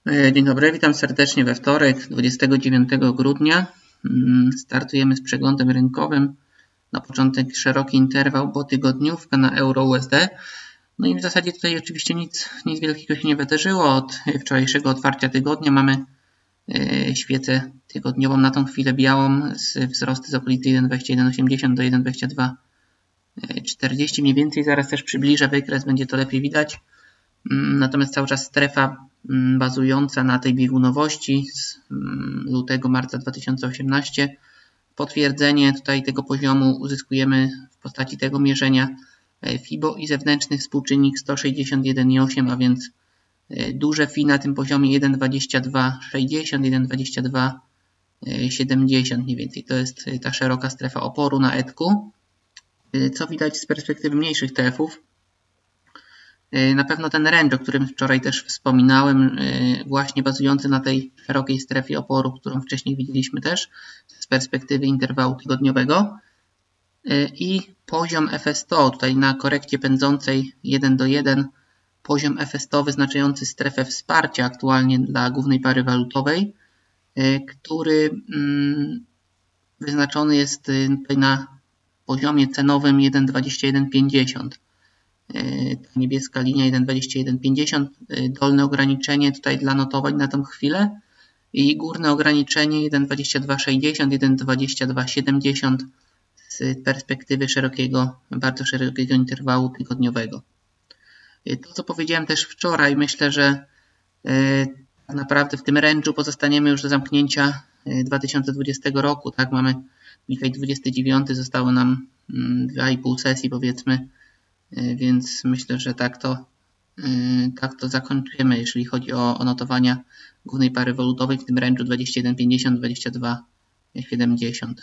Dzień dobry, witam serdecznie we wtorek, 29 grudnia. Startujemy z przeglądem rynkowym. Na początek szeroki interwał, bo tygodniówka na euro-USD. No i w zasadzie tutaj oczywiście nic wielkiego się nie wydarzyło. Od wczorajszego otwarcia tygodnia mamy świecę tygodniową na tą chwilę białą z wzrosty z okolicy 1,2180 do 1,2240 mniej więcej. Zaraz też przybliżę wykres, będzie to lepiej widać. Natomiast cały czas strefa bazująca na tej biegunowości z lutego, marca 2018. Potwierdzenie tutaj tego poziomu uzyskujemy w postaci tego mierzenia FIBO i zewnętrzny współczynnik 161,8, a więc duże FI na tym poziomie 1,2260, 1,2270 mniej więcej. To jest ta szeroka strefa oporu na ETK-u. Co widać z perspektywy mniejszych TF-ów? Na pewno ten range, o którym wczoraj też wspominałem, właśnie bazujący na tej szerokiej strefie oporu, którą wcześniej widzieliśmy też z perspektywy interwału tygodniowego, i poziom FS100, tutaj na korekcie pędzącej 1 do 1, poziom FS100 wyznaczający strefę wsparcia aktualnie dla głównej pary walutowej, który wyznaczony jest tutaj na poziomie cenowym 1,2150. Ta niebieska linia 1,2150, dolne ograniczenie tutaj dla notowań na tą chwilę i górne ograniczenie 1,2260, 1,2270 z perspektywy bardzo szerokiego interwału tygodniowego. To, co powiedziałem też wczoraj, myślę, że tak naprawdę w tym range'u pozostaniemy już do zamknięcia 2020 roku. Tak, mamy dzisiaj 29, zostało nam 2,5 sesji powiedzmy, więc myślę, że tak to zakończymy, jeżeli chodzi o notowania głównej pary walutowej w tym range'u 21,50-22,70.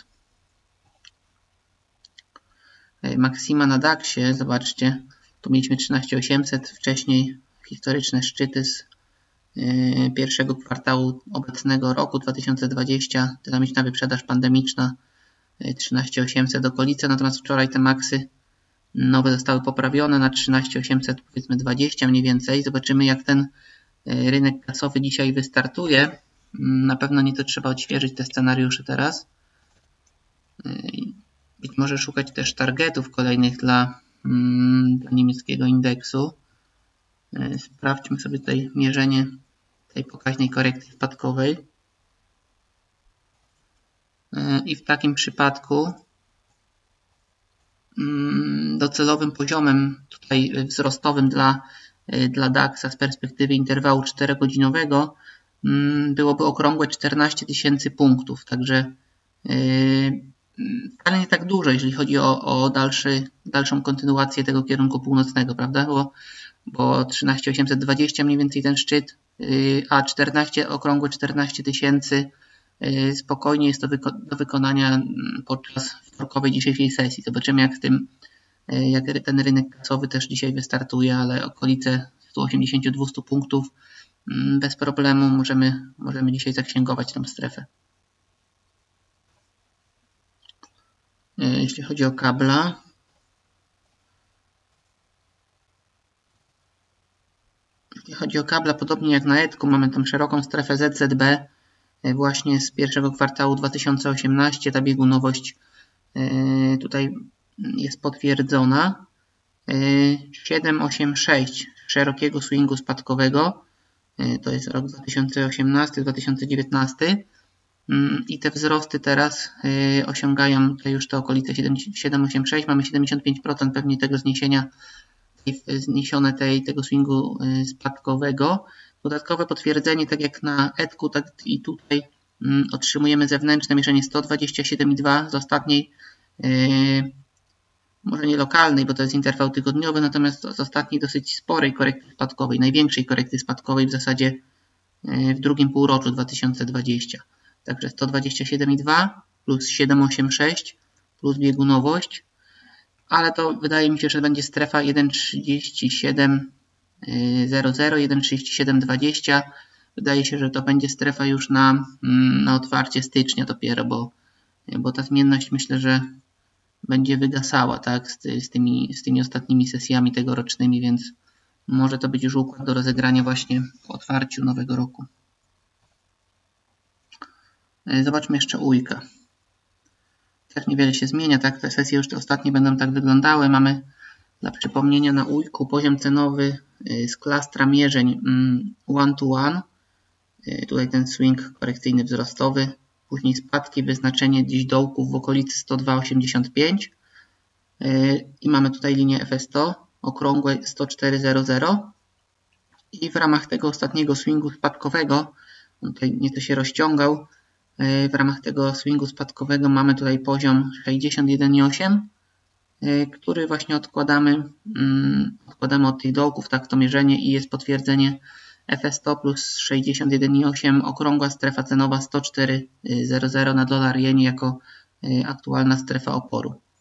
Maksima na DAX-ie, zobaczcie, tu mieliśmy 13,800, wcześniej historyczne szczyty z pierwszego kwartału obecnego roku 2020, dynamiczna wyprzedaż pandemiczna 13,800 okolice, natomiast wczoraj te maksy nowe zostały poprawione na 13,800, powiedzmy 20 mniej więcej. Zobaczymy, jak ten rynek kasowy dzisiaj wystartuje. Na pewno nieco trzeba odświeżyć te scenariusze teraz. Być może szukać też targetów kolejnych dla niemieckiego indeksu. Sprawdźmy sobie tutaj mierzenie tej pokaźnej korekty spadkowej. I w takim przypadku docelowym poziomem tutaj wzrostowym dla DAX-a z perspektywy interwału 4-godzinowego byłoby okrągłe 14 000 punktów. Także wcale nie tak dużo, jeżeli chodzi o dalszą kontynuację tego kierunku północnego, prawda? Bo 13 mniej więcej ten szczyt, a okrągłe 14 000 spokojnie jest to do wykonania podczas wtorkowej dzisiejszej sesji. Zobaczymy, jak ten rynek kasowy też dzisiaj wystartuje, ale okolice 180-200 punktów bez problemu możemy dzisiaj zaksięgować tą strefę. Jeśli chodzi o kabla, podobnie jak na ETK-u, mamy tam szeroką strefę ZZB właśnie z pierwszego kwartału 2018. Ta biegunowość tutaj jest potwierdzona. 7,86 szerokiego swingu spadkowego, to jest rok 2018-2019 i te wzrosty teraz osiągają tutaj już te okolice 7,86, mamy 75% pewnie tego zniesione tego swingu spadkowego. Dodatkowe potwierdzenie, tak jak na ETK-u, tak i tutaj otrzymujemy zewnętrzne mierzenie 127,2 z ostatniej, może nie lokalnej, bo to jest interwał tygodniowy, natomiast z ostatniej dosyć sporej korekty spadkowej, największej korekty spadkowej w zasadzie w drugim półroczu 2020. Także 127,2 plus 7,86 plus biegunowość, ale to wydaje mi się, że będzie strefa 1,3700, 1,3720. Wydaje się, że to będzie strefa już na otwarcie stycznia dopiero, bo ta zmienność myślę, że będzie wygasała, tak, z tymi ostatnimi sesjami tegorocznymi, więc może to być już układ do rozegrania właśnie po otwarciu nowego roku. Zobaczmy jeszcze ujka. Też niewiele się zmienia, tak? Te sesje już te ostatnie będą tak wyglądały. Mamy dla przypomnienia na ujku poziom cenowy z klastra mierzeń one to one. Tutaj ten swing korekcyjny wzrostowy. Później spadki, wyznaczenie gdzieś dołków w okolicy 102,85. I mamy tutaj linię FS100 okrągłe 104,00. I w ramach tego ostatniego swingu spadkowego, on tutaj nieco się rozciągał, w ramach tego swingu spadkowego mamy tutaj poziom 61,8, który właśnie odkładamy od tych dołków, tak, to mierzenie i jest potwierdzenie FS100 plus 61,8, okrągła strefa cenowa 104,00 na dolar jenie jako aktualna strefa oporu.